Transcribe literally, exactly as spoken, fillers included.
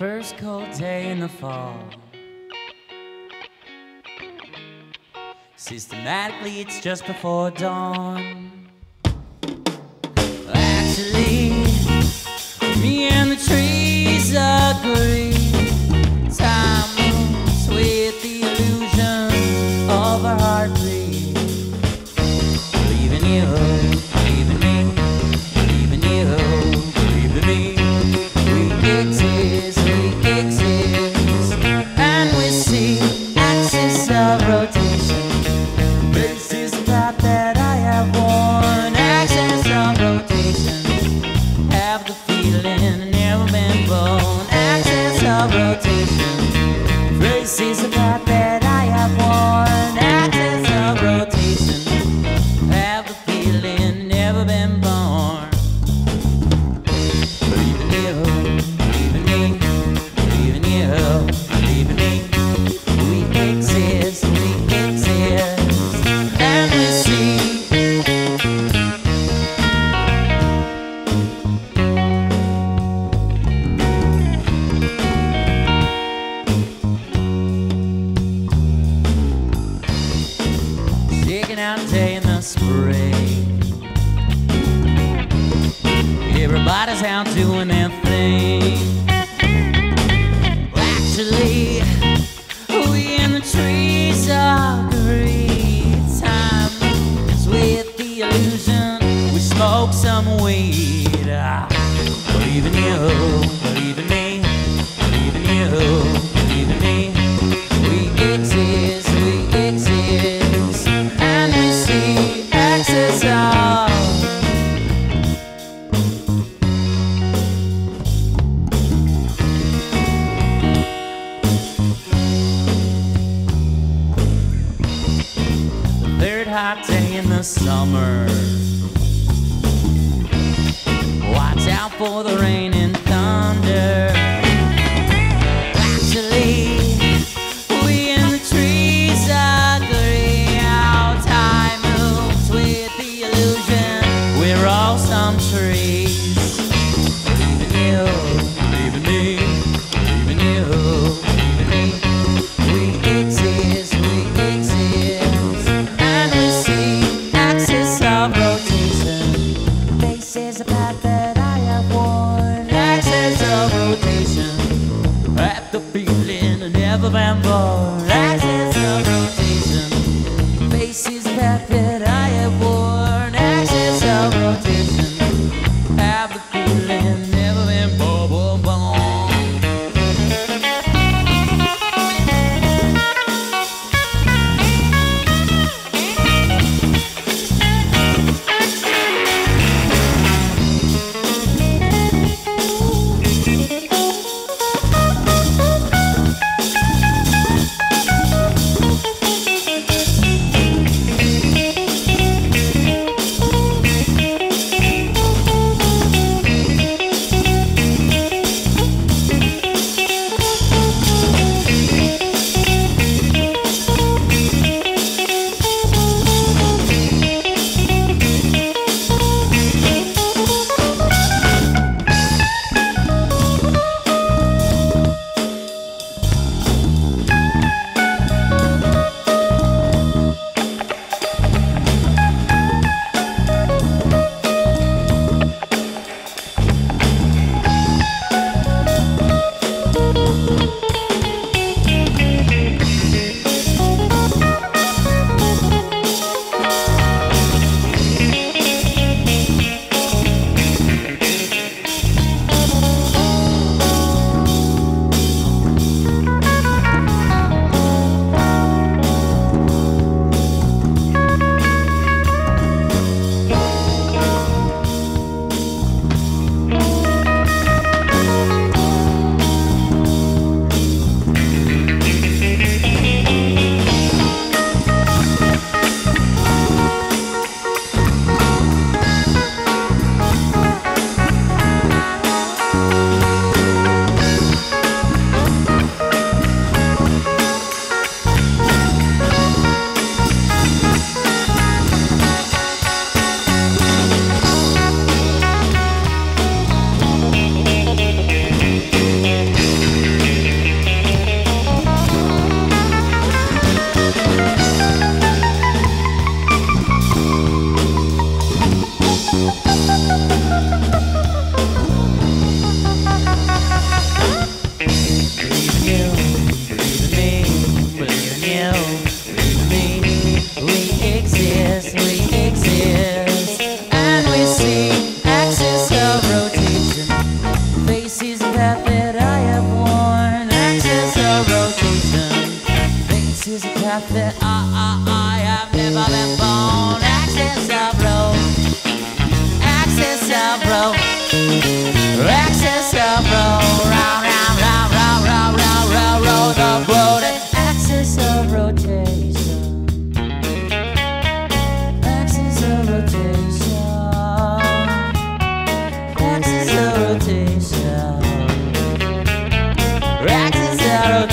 first cold day in the fall. Systematically, it's just before dawn. Actually, me and the trees agree. Time moves with the illusion of a heartbeat. Believe in you, believe in me, believe in you, believe in me. We exist, we exist, and we see axis of rotation. This is the path that I have worn. Axis of rotation. Have the feeling, never been born. Axis of rotation. This is the path that I have worn. Axis of rotation. Have the feeling, never been born. Believe in you, believe in me, believe in you, believe in me. We exist, we exist, and we see. Taking out a day in the spring. Everybody's out doing their thing. Actually, we in the trees agree. Time moves with the illusion. We smoke some weed. Ah, believe in you, believe in me, believe in you, believe in me. We exist, we exist, and we see access of. Third hot day in the summer. Watch out for the rain and thunder. Actually, we in the trees agree. How time moves with the illusion. We're all some trees. Believe in you, believe in me, believe in you, believe in me. We exist, we exist, and we see axis of rotation. Faces a path that I have worn. Axis of rotation. At the feeling, never been born. Axis of rotation. Faces a path that I have worn. Axis of rotation. Have the feeling, never been born, born, born. fact that I, I, I have never been born. Axis of road, axis of road, axis of road, round, round, round, round, round, round, round, road of road, axis of rotation, axis of rotation, axis of rotation, axis of rotation.